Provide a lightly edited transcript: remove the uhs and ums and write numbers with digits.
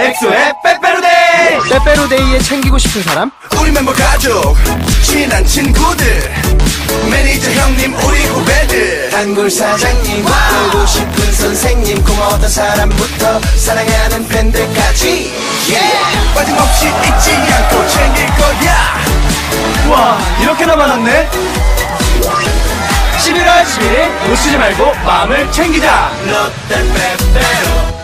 엑소의 빼빼로데이! 빼빼로데이에 챙기고 싶은 사람? 우리 멤버 가족, 친한 친구들, 매니저 형님, 우리 후배들, 단골 사장님, 보고 싶은 선생님, 고마웠던 사람부터 사랑하는 팬들까지, 빠짐없이 잊지 않고 챙길 거야. 와, 이렇게나 많았네. 11월 11일 놓치지 말고 마음을 챙기자. 롯데 빼빼로